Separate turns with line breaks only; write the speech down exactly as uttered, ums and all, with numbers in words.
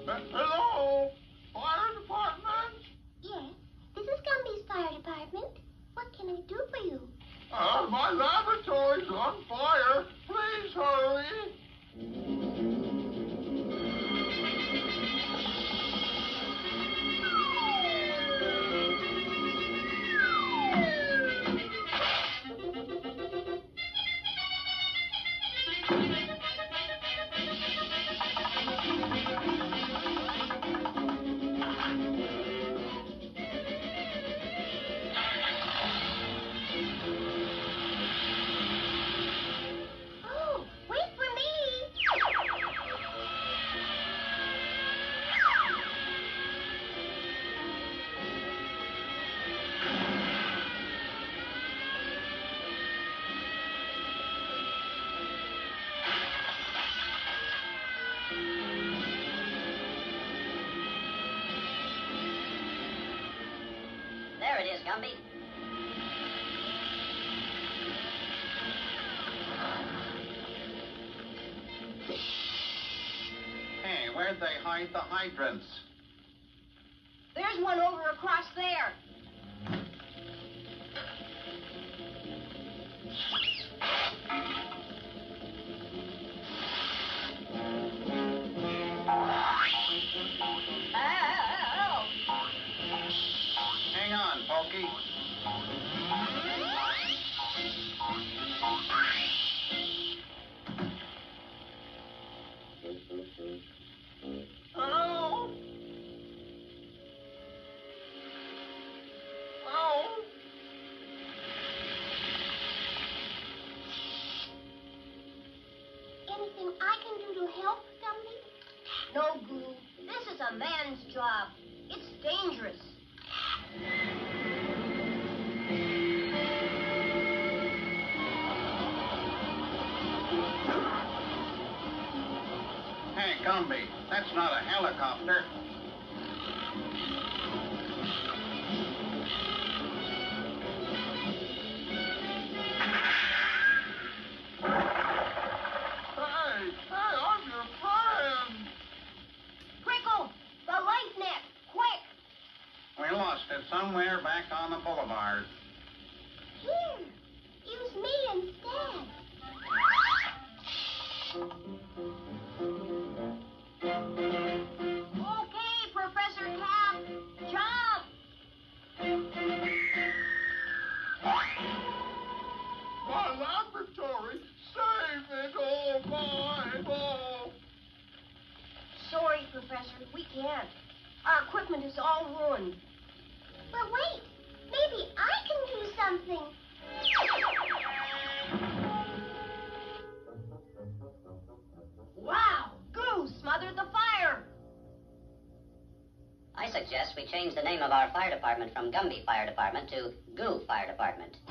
Uh, hello? Fire department?
Yes, this is Gumby's fire department. What can I do for you?
Uh, my laboratory's on fire. Please hurry.
Oh, wait for me.
There it is, Gumby.
Hey, where'd they hide the hydrants?
There's one over across there. Oh!
Hang on, Pokey.
Hello? Oh.
Anything I can do to help, Gumby?
No, Goo. This is a man's job. It's dangerous.
Hey, Gumby, that's not a helicopter.
Hey, hey, I'm your friend.
Prickle! The light net! Quick!
We lost it somewhere back on the boulevard.
Here, use me instead.
Okay, Professor Cap! Jump!
My laboratory, save it, oh my, oh.
Sorry, Professor, we can't. Our equipment is all ruined.
But wait, maybe I can do something.
Wow! Goo smothered the fire!
I suggest we change the name of our fire department from Gumby Fire Department to Goo Fire Department.